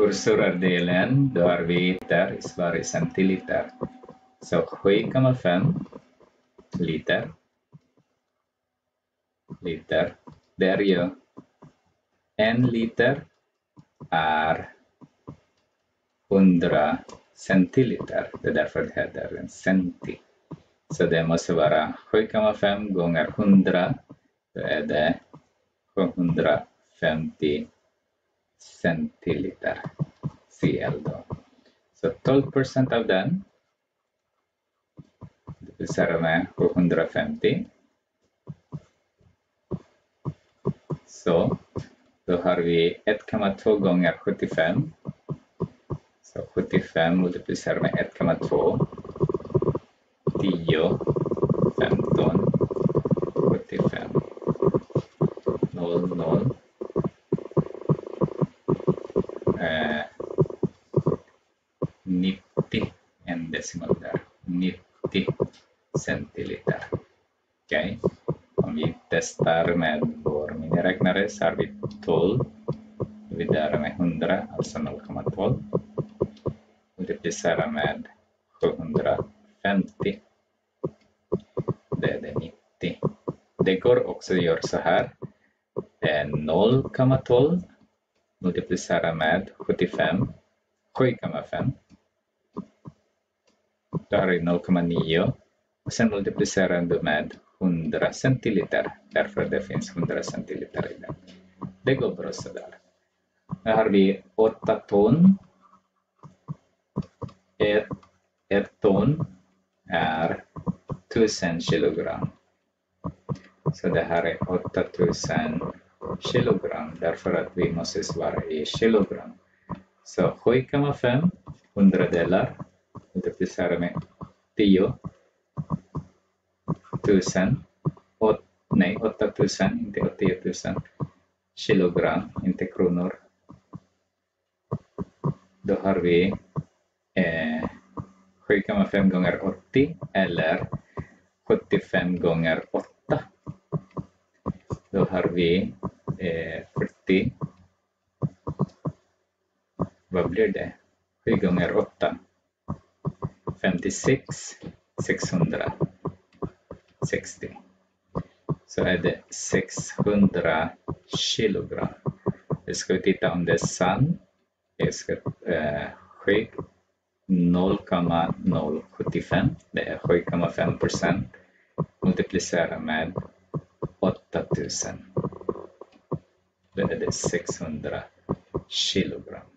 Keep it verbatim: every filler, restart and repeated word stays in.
Kursorardelen, då har vi liter i Sverige centiliter. Så sju komma fem liter. Liter. Det är ju en liter är hundra centiliter. Det är därför det heter en centi. Så det måste vara sju komma fem gånger hundra. Då är det sjuhundrafemtio centiliter C L då. Så tolv procent av den dividerar med sjuhundrafemtio. Så då har vi ett komma två gånger sjuttiofem. Så sjuttiofem multiplicerar med ett komma två. tio, femton, sjuttiofem. noll, noll. Eh, nittio, en decimal där. nittio centiliter. Okej. Okay. Om vi testar med vår miniräknare så har vi tolv dividerat med hundra, alltså noll komma tolv. Multiplicera med sjuhundrafemtio. Det är det nittio. Det går också att göra så här. noll komma tolv multiplicera med sjuttiofem. sju komma fem. Då har vi noll komma nio. Och sen multiplicerar du med hundra centiliter. Därför det finns hundra centiliter i den. Det går bra så där. Nu har vi åtta ton. Ett, ett ton är tusen kilogram. Så det här är åtta tusen kilogram. Därför att vi måste svara i kilogram. Så sju komma fem hundradelar. Multiplicera med tio tusen. Åt, nej, åtta tusen, inte tio tusen kilogram, inte kronor. Då har vi eh, sju komma fem gånger åttio eller sjuttiofem gånger åtta. Då har vi eh, fyrtio. Vad blir det? sju gånger åtta. femtiosex. sexhundrasextio. Så är det sexhundra kilogram. Jag ska titta om det är sant. Jag ska eh, sju noll komma noll sjuttiofem. Det är sju komma fem procent. Multiplicera med åtta tusen. Då är det sexhundra kilogram.